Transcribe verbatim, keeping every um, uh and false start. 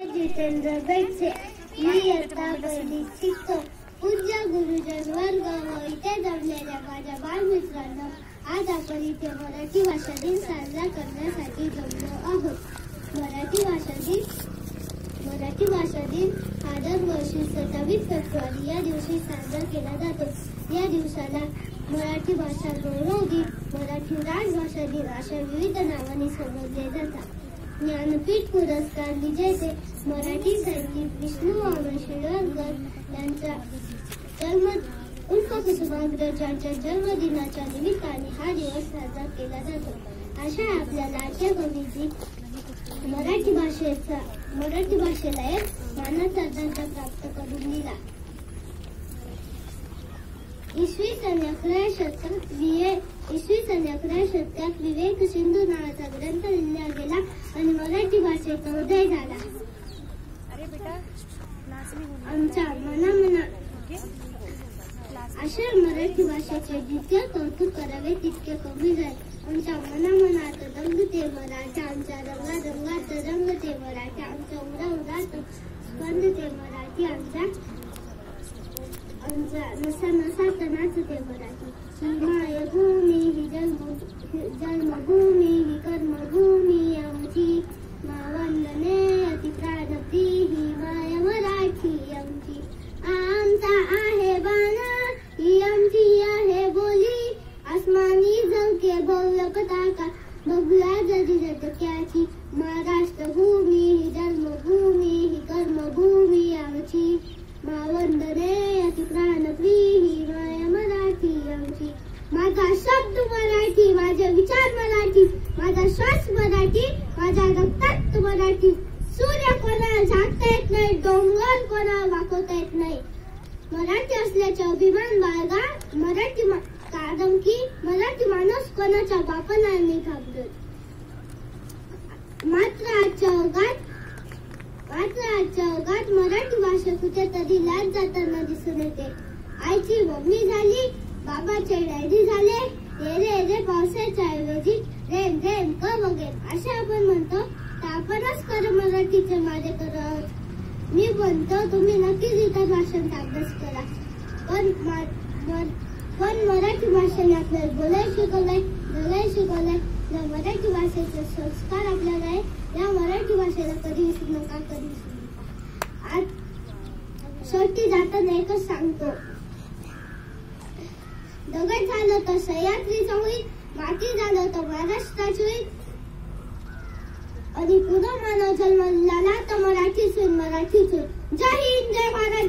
जितेंद्र बेटसे. मी इयत्ता पहिली शिकतो. पूज्य गुरुजन वर्ग व इथे जमलेल्या माझ्या बालमित्रांनो, आज आपण इथे मराठी भाषा दिन साजरा करण्यासाठी जमलो आहोत. मराठी भाषा दिन मराठी भाषा दिन हा दरवर्षी सत्तावीस फेब्रुवारी या दिवशी साजरा केला जातो. या दिवसाला मराठी भाषा गौरव दिन, मराठी राजभाषा दिन अशा विविध नावांनी संबोधले जातात. ज्ञानपीठ पुरस्कार विजेते मराठी साहित्यिक विष्णू वामन शिरवाडकर यांचा जन्म उर्फ कुसुमाग्रजांच्या जन्मदिनाच्या निमित्ताने हा दिवस साजरा केला जातो. अशा आपल्या लाडक्या कवीची मराठी भाषेचा मराठी भाषेला एक मानाचा दर्जा प्राप्त करून दिला. इसवी सन अकराव्या शतकात विवे इसवी सन अकराव्या शतकात विवेक सिंधू नावाचा ग्रंथ लिहिला गेला आणि मराठी भाषेचा उदय झाला. आमच्या मनामना अशा मराठी भाषेचे जितके कौतुक करावे तितके कमी जाईल. आमच्या मनामनात रंगते मराठी, आमच्या रंगा रंगात रंगते मराठी, आमच्या उरा उरात स्पंदते मराठी, आमच्या आमच्या नसा नसात नाचते मराठी. ही मायभूमी ही जन्म जन्मभूमी ही कर्मभूमी आमची, मावंदने अति प्राणप्री ही माय मराठी आमची. आमचा आहे बाणा ही आमची आहे बोली, आसमानी झळके भव्य पताका बघूया जरी जटक्याची. महाराष्ट्र भूमी ही जन्मभूमी ही कर्मभूमी आमची, मावंदने अति प्राणप्री ही माय मराठी आमची. माझा शब्द मराठी, माझे विचार मराठी, माझा श्वास मराठी, माझ्या रक्तात मराठी. सूर्य कोणाला झाकता येत नाही, डोंगर कोणाला वाकवता येत नाही. मराठी असल्याचे अभिमान बाळगा. मराठी कारण की मराठी माणूस कोणाच्या बापाला नाही घाबरत. मात्र आजच्या ओघात मात्र आजच्या ओघात मराठी भाषा कुठेतरी लाज जाताना दिसून येते. आईची मम्मी झाली, बाबाचे डॅडी झाले, येरे येरे पावसाच्या ऐवजी रेन रेन क बघेन असे आपण म्हणतो. तर आपणच खरं मराठीचे माझे करत. मी म्हणतो तुम्ही नक्कीच इतर भाषांचा अभ्यास करा. पण पण मराठी भाषेने आपल्याला बोलायला शिकवलंय, बोलायला शिकवलंय. या मराठी भाषेचे संस्कार आपल्याला आहे. या मराठी भाषेला कधी विसरू नका, कधी विसरू नका. आज शेवटी जाताना एकच सांगतो, दगड झालं तर सह्याद्रीचं होईल, माती झालं तर महाराष्ट्राची होईल, आणि पुन्हा मानव जन्मला तर मराठीच होईल, मराठीच होईल. जय हिंद, जय महाराष्ट्र.